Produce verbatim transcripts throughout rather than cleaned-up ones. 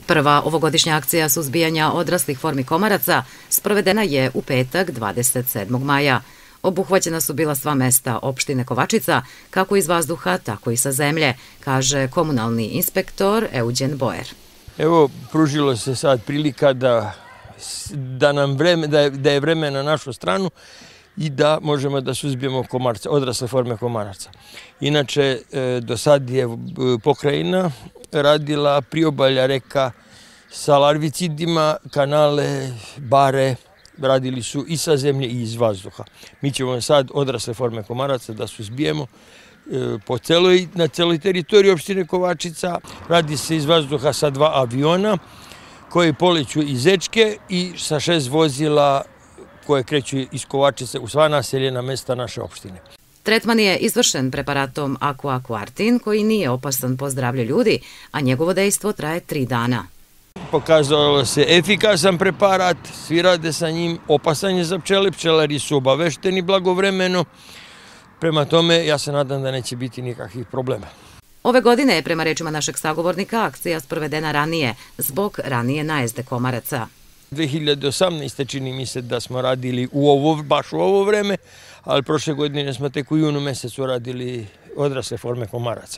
Prva ovogodišnja akcija suzbijanja odraslih formi komaraca sprovedena je u petak dvadeset sedmog maja. Obuhvaćena su bila sva mesta opštine Kovačica, kako iz vazduha, tako i sa zemlje, kaže komunalni inspektor Eugen Boer. Evo, pružilo se sad prilika da, da, nam vreme, da, je, da je vreme na našu stranu i da možemo da suzbijemo komarce, odrasle forme komaraca. Inače, do sad je pokrajina radila priobalja reka sa larvicidima, kanale, bare, radili su i sa zemlje i iz vazduha. Mi ćemo sad odrasle forme komaraca da suzbijemo po celoj, na celoj teritoriji opštine Kovačica. Radi se iz vazduha sa dva aviona koji poleću iz Ečke i sa šest vozila koje kreću iz Kovačice u sva naseljena mesta naše opštine. Tretman je izvršen preparatom Aqua Quartin koji nije opasan po zdravlje ljudi, a njegovo dejstvo traje tri dana. Pokazalo se efikasan preparat, svi rade sa njim, opasan je za pčele, pčelari su obavešteni blagovremeno, prema tome ja se nadam da neće biti nikakvih problema. Ove godine je, prema rečima našeg sagovornika, akcija sprovedena ranije, zbog ranije najezde komaraca. dve hiljade osamnaeste. čini mi se da smo radili u ovo, baš u ovo vreme, ali prošle godine smo tek u junu mesecu radili odrasle forme komaraca.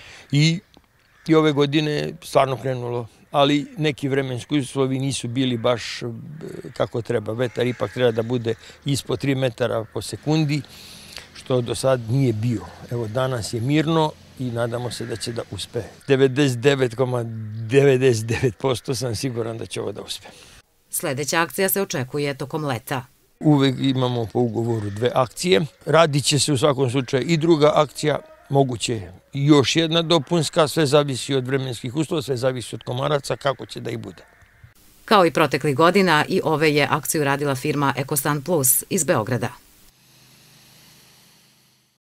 I, i ove godine stvarno krenulo, ali neki vremenski uslovi nisu bili baš kako treba. Vetar ipak treba da bude ispod tri metara po sekundi, što do sad nije bio. Evo, danas je mirno i nadamo se da će da uspe. devedeset devet zarez devedeset devet posto sam siguran da će ovo da uspe. Sljedeća akcija se očekuje tokom leta. Uvek imamo po ugovoru dve akcije. Radit će se u svakom slučaju i druga akcija, moguće i još jedna dopunska, sve zavisi od vremenskih uslova, sve zavisi od komaraca, kako će da ih bude. Kao i proteklih godina, i ove je akciju radila firma Ekosan Plus iz Beograda.